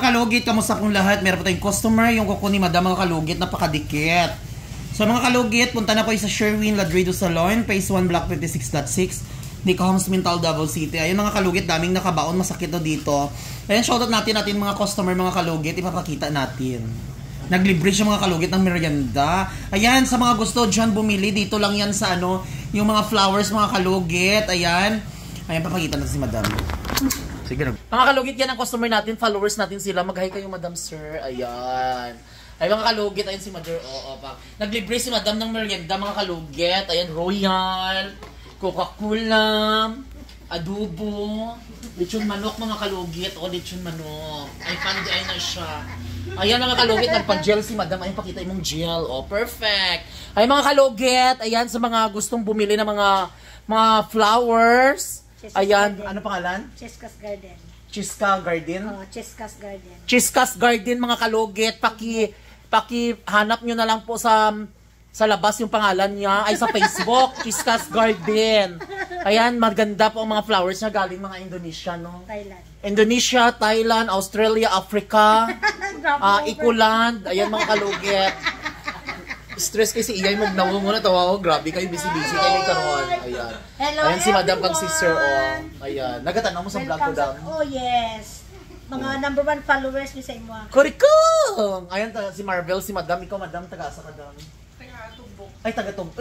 kalugit, kamusta pong lahat? Meron po tayong customer, yung kuko ni Madam mga kalugit, napakadikit. So mga kalugit, punta na po sa Sherwin Ladrido Salon, Phase 1, Block 56.6, Nick Homes, Mintal, Davao City. Ayun mga kalugit, daming nakabaon, masakit na dito. Ayun, shoutout natin mga customer, mga kalugit, ipapakita natin. Naglibre siya mga kalugit ng merienda. Ayan, sa mga gusto dyan bumili, dito lang yan sa ano, yung mga flowers mga kalugit. Ayan, papakita natin si Madam. Sige na. Mga kalugit, yan ang customer natin, followers natin sila. Mag-hi kayo, Madam Sir. Ayan. Ay, mga kalugit, ayun si Mother. Oo, pa. Naglibre si Madam ng merienda, mga kalugit. Ayan, Royal, Coca-Cola, adobo, lechon manok, mga kalugit. O, lechon manok. Ay, pandi, ay na siya. Ayan, mga kalugit, nagpa-gel si Madam. Ayun, pakita yung gel. O, perfect. Ay, mga kalugit, ayan, sa mga gustong bumili ng mga flowers. Ayan, ano pangalan? Chiskas Garden. Chiska Garden? Oh, Chiskas Garden. Chiskas Garden, mga kalugit. Hanap nyo na lang po sa labas yung pangalan niya. Ay, sa Facebook, Chiskas Garden. Ayan, maganda po ang mga flowers niya galing mga Indonesia, no? Thailand. Indonesia, Thailand, Australia, Africa, Ikuland. Ayan, mga kalugit. Stress kasi iyay magnawo muna tawa ko. Grabe kayo, busy-busy kayo karon. Ayan. Hello, ayan si Madam kang everyone. sister, oh. Ayan. Nagatanaw mo sa vlog ko, Dam. Oh, yes. Mga number 1 followers ni sa imo. Kurikong! Ayan, si Marvel, si Madam. Ikaw, Madam, taga-asa ka, Dam. Taga-tugbok. Ay,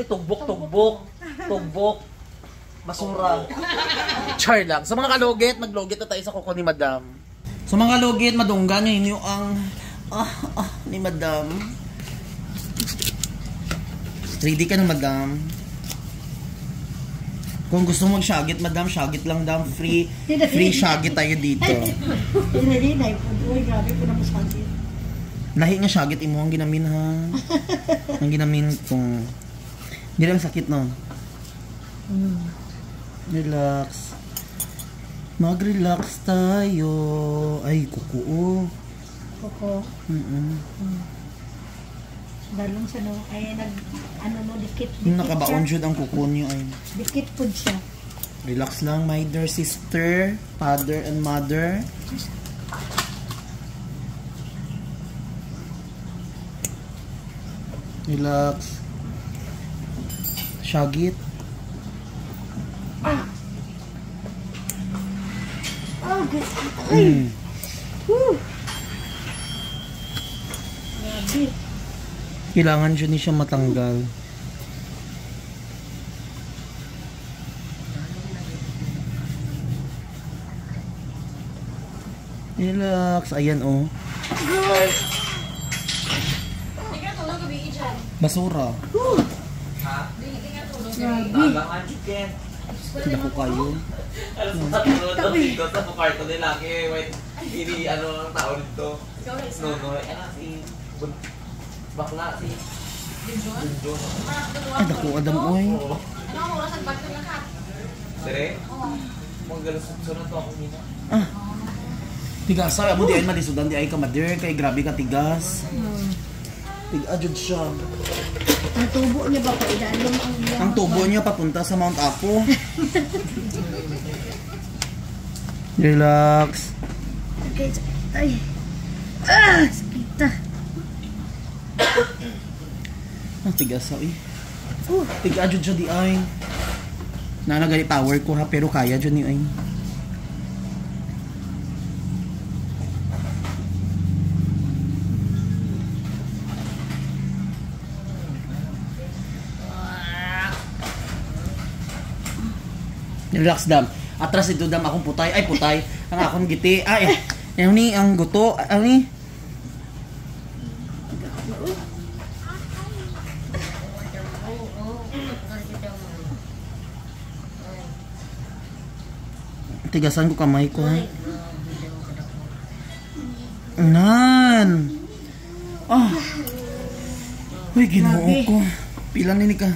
tugbok. Basura. Char lang. So mga kalugit, maglugit na tayo sa kuko ni Madam. So mga kalugit, madunggan nyo yung ang ni Madam. 3D ka na, Madam. Kung gusto mong shagit, Madam, shagit lang, Dam. Free shagit tayo dito. Hinahinay po. Uy, grabe po na mo shagit. Lahi nga shagit imo ang ginamin, ha? Ang ginamin kung hindi lang sakit, no? Relax. Mag-relax tayo. Ay, kuko. Koko. Dalong siya, no? Ay, dikit. Yung nakabaon jud ang kuko niyo, ay. Dikit po siya. Relax lang, my dear sister, father and mother. Relax. Shagit. Oh, good. Ay! Woo! Grabe. Kailangan dyan siya matanggal. Relax. Ayan, oh. Basura. Ha? Grabe. Naku kayo. Alam mo sa tulog dito sa kwarto nila kaya wait, hindi ng tao dito. No, si bakla si Junjun. Ay, naku, Adam, oy. Sire? Magalusunod to ako nina. Tigas, ay, amo di ay malisudan, di ay kamader, kay grabe ka tigas. Tig-adjud siya. Ang tubo niya ba pa idalong ang Ang tubo niya papunta sa Mount Apo. Relax. Okay, ay. Sakita. Tigas, ay. Tig-adjud siya di ay. Nanagali power ko ha, pero kaya dyan ni ay. Relax, Dam. Atras ito, Dam, akong putay. Ay, putay. Ang akong giti. Ay, yung ni, ang guto. Ano ni? Tigasan ko kamay ko. Nan. Uy, ginoo ko. Pila ni ka.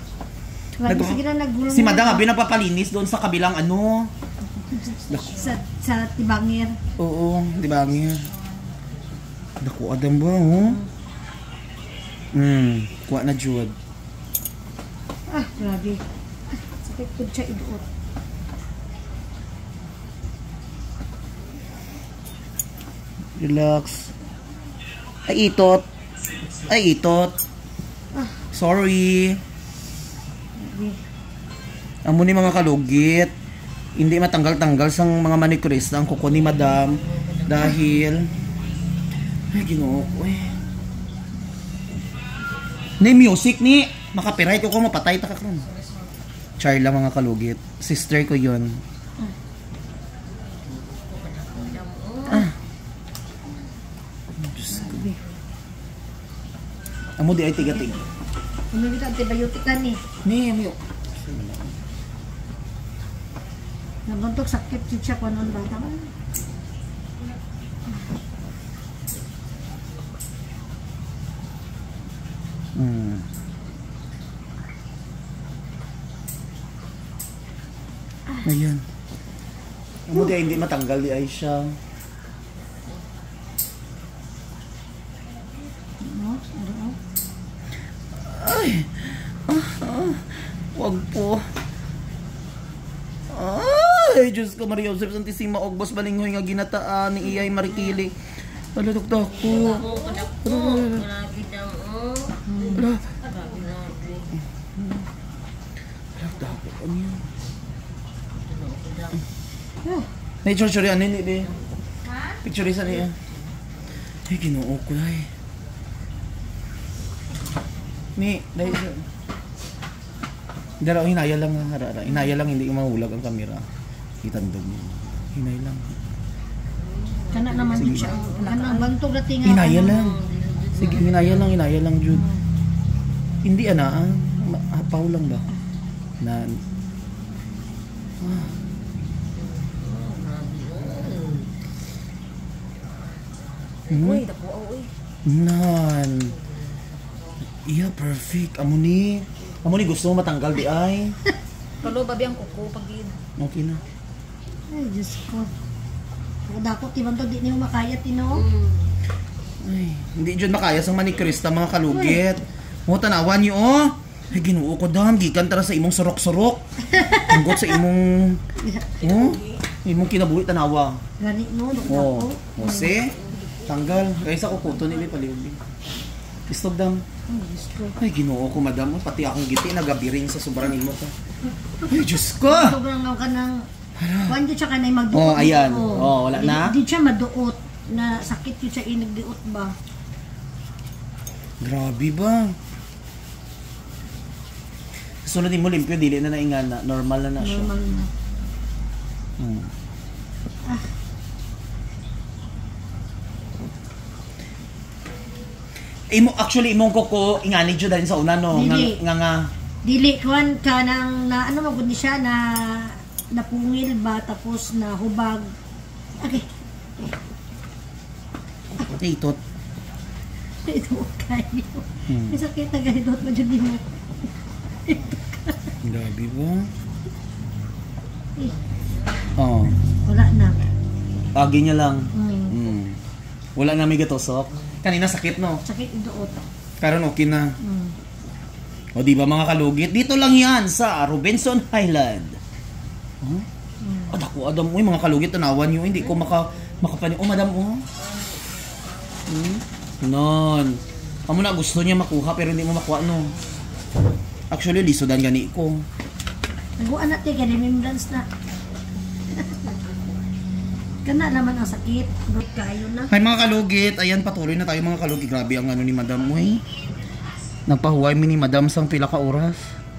Si Madam abi napapalinis doon sa kabilang ano. Sa Tibangir. Oo, Tibangir. Dako Adam ba, oh? Kuha na jud. Grabe. Sakit po siya iduot. Relax. Ay, itot. Ay, itot. Sorry. Amo ni mga kalugit. Hindi matanggal-tanggal sang mga manicurista ang kuko ni madam. Dahil... Ay, ginoo ko eh. Ni music ni. Makapiright ko mapatay ta ka kron. Char lang mga kalugit. Sister ko yun. Diyos ko. Amo di ay tiga-tiga. Ano dito antibiotic ka ni? Ni, amo. Nabuntok sakit siya kung anong bata. Ayan. Amo di ay hindi matanggal di ay siya. Ay. Wag po. Ay, Diyos ko, Maria Joseph Santissima, Ogbos, Balinghoy nga ginataan ni Iyay Marikili. Aludok ko. Picture yan, hindi di. Picture isa niya. Ay, ginoo ko ay. Ni, dahil siya. Dara, hinaya lang nga harara. Hinaya lang, hindi mahulag ang kamera. Itandog mo. Hinay lang. Kana naman din siya. Kana bantog na tinga. Hinaya lang. Sige, hinaya lang, Jude. Hindi, hapaw lang ba? Na... Uy, dapo, uy. Nan. Iya, perfect. Amo ni gusto mo matanggal di ay. Kalo babi ang kuko pag yun. Okay na. Ay, Diyos ko. Dako, tibantog di niyo makaya, tino. Ay, hindi dyan makaya sa manicurista mga kalugit. Mo tanawan niyo, oh. Ay, ginoo ko dam. Gikan tara sa imong surok-surok. Tunggot sa imong... Oh, imong kinabuhi tanawa. Gani, no? Oh, Jose. Tanggal. Kaysa ko kuto nila paliubing. Istog dam. Ay, ginoo ko madam. Pati akong giti, nagabiring sa sobrang mo ka. Ay, Diyos ko! Sobrang nga ka ng... Kwan di siya ka na magduot. Oh, ayan. Oh, wala na? Di siya maduot. Na sakit yun siya inagdiot ba? Grabe ba? Sunod mo limpyo, dili na naingana. Normal na siya. Normal na. Actually, imong koko, ingani dyan dahil sa una, no? Dili. Nga. Dili, kwan ka ng, na, ano magod ni siya, na napungil ba, tapos na hubag. Okay. Itot. Ito, kayo. May sakit na ganito, madyan din mo. Grabe ba? Oh. Wala na. Agi niya lang. Mm. Wala na may gatosok. Kanina sakit, no? Sakit idoot. Pero okay na. O di ba mga kalugit? Dito lang yan sa Robinson Highland. Ako, Adam, mga kalugit, tanawan nyo. Hindi ko makapanin. Oh, madam, oh. Non. Amo na gusto niya makuha pero hindi mo makuha, no? Actually, lisodan gani ko. Naguan natin kaya remembrance na. Kana naman ang sakit. Good kayo na. Hi mga kalugit, ayan patuloy na tayo mga kalugit. Grabe ang ano ni Madam mo eh. Nagpahuway mi ni Madam sang pila ka oras.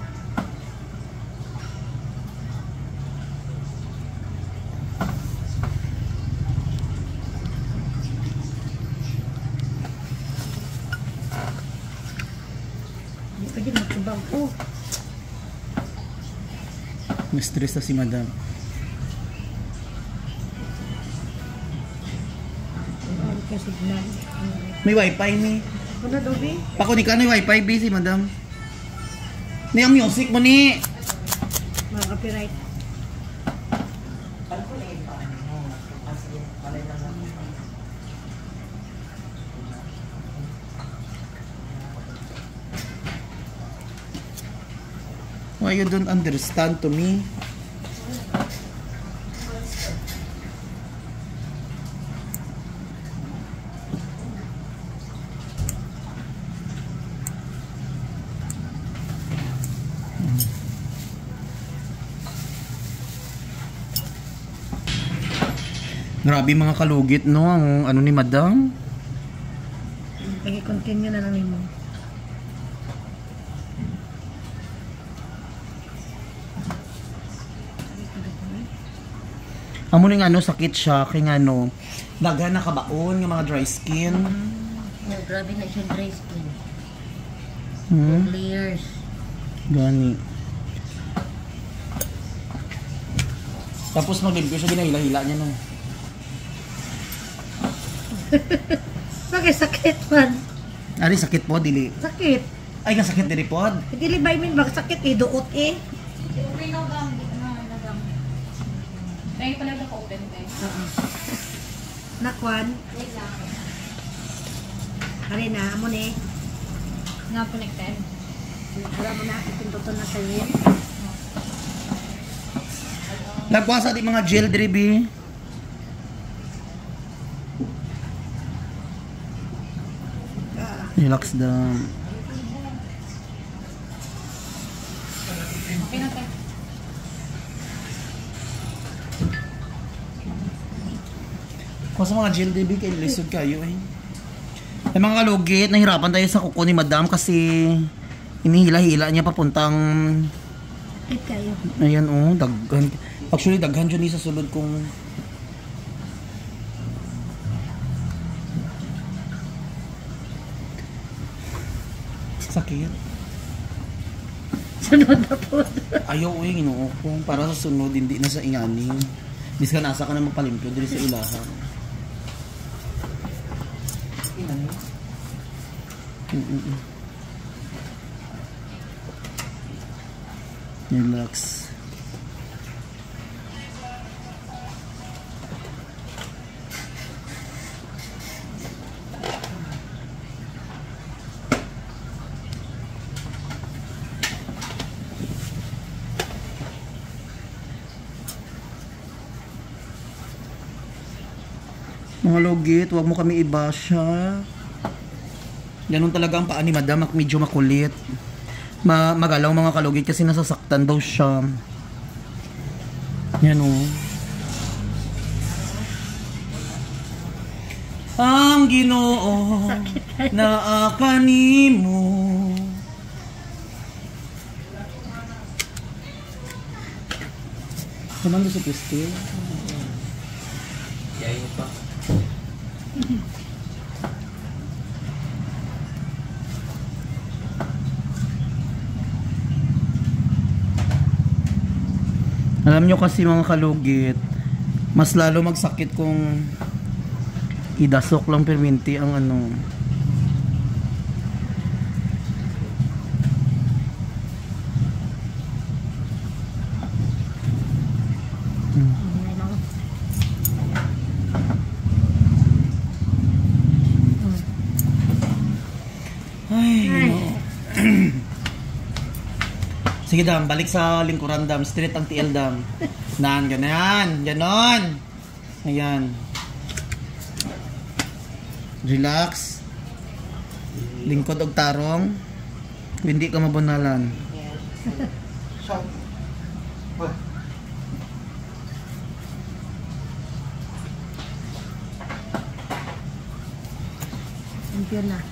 Hindi pwede magtubag ko. Na-stress na si Madam. Signal. May wifi ni. Ano daw, Bi? Pakuni ka na wifi busy Madam. Ni ang music mo ni. Mga copyright. Why you don't understand to me? Grabe mga kalugit, no? Ang ano ni Madam. I-continue na lang mo. Amo ning ano, sakit siya. Kaya nga ano, daghan na kabaon, yung mga dry skin. Oh, grabe na siya dry skin. Layers. Gani. Tapos mag-limpyo siya, ginahila-hila niya no. Bakit sakit man? Ari, sakit po, dili. Sakit. Ay, nga sakit dili po. Dili ba min bak sakit iduot eh. Okay, no gam. Nagam. Tayo pala na ka-open tayo. Nakwan. Wait lang. Ari na amo ni. Nga connected. Wala mo na ipinduton na sayo. Nagwasa di mga gel dribi. Relax down. Okay na tayo. Kung sa mga gel dribi, kayo lisod kayo eh. Ay mga kalugit, nahirapan tayo sa kuko ni Madam kasi inihila-hila niya papuntang Hit kayo. ayan oh, daghan. Actually, daghan dyan sa sulod kong sakit. Sunod na po. Ayaw eh, ginoo ko. Para sa sunod, hindi na sa ingani. Bis ka nasa ka na magpalimpyo dili sa ilahan. Ingani? Relax. Mga lugit, huwag mo kami ibasya. Ganun talaga ang paa ni Madam, medyo makulit. Magalaw mga kalugit kasi nasasaktan daw siya. Yan o. Ang Ginoo na akanimo. Naman sa Christy. Yayo pa. Alam nyo kasi mga kalugit, mas lalo magsakit kung idasok lang perminti ang ano. Ay, no. Sige Dam, balik sa lingkuran Dam, straight ang TL Dam. Nan, ganyan, ganon. Ayan. Relax. Lingkod og tarong. Hindi ka mabunalan. Thank you na.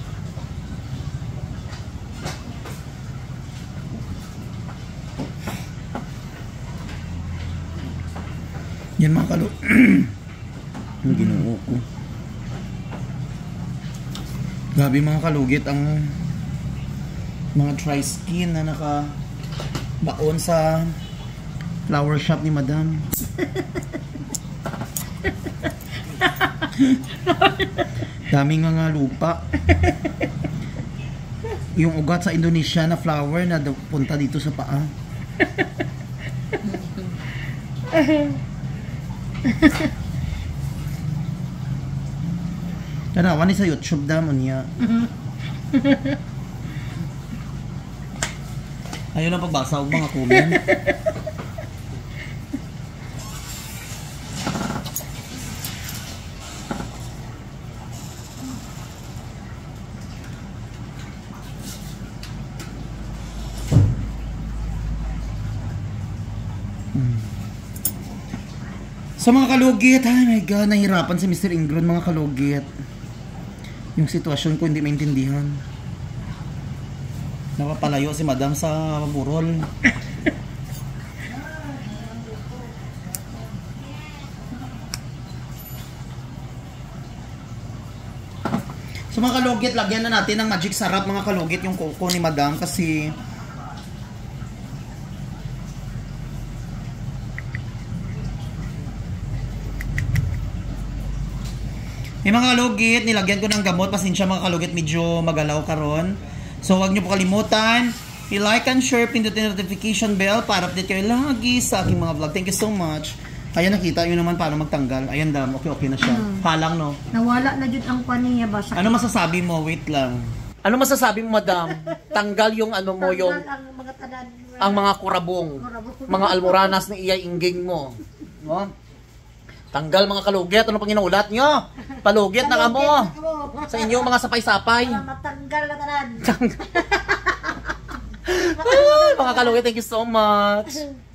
Yan mga kalo. Ang Ginoo ko. Grabe mga kalugit ang mga dry skin na naka-baon sa flower shop ni Madam. Daming mga lupa. Yung ugat sa Indonesia na flower na punta dito sa paa. Tanawan ni sa YouTube damon niya. Ayaw na pagbasa og mga comment. Sa mga kalugit, ay my God, nahirapan si Mr. Ingron mga kalugit. Yung sitwasyon ko hindi maintindihan. Napapalayo si Madam sa burol. So mga kalugit, lagyan na natin ng magic sarap mga kalugit yung coco ni Madam kasi may mga kalugit, nilagyan ko ng gamot. Pasensya mga kalugit, medyo magalaw karon. So huwag niyo po kalimutan, i-like and share, pindutin notification bell para update kayo lagi sa aking mga vlog. Thank you so much. Ayan, nakita nyo naman paano magtanggal. Ayan dam, okay na siya. Halang no. Nawala na dyan ang paniya ba? Ano masasabi mo? Wait lang. Ano masasabi mo, Madam? Tanggal yung ano mo, yung ang mga tanan. ang mga kurabong, mga almoranas na iyay ingging mo. No? Tanggal mga kalugit. Ano pang inuulat nyo? Palugit na kamo. Sa inyong mga sapay-sapay. Para matanggal na tanan. Ay, mga kalugit, thank you so much.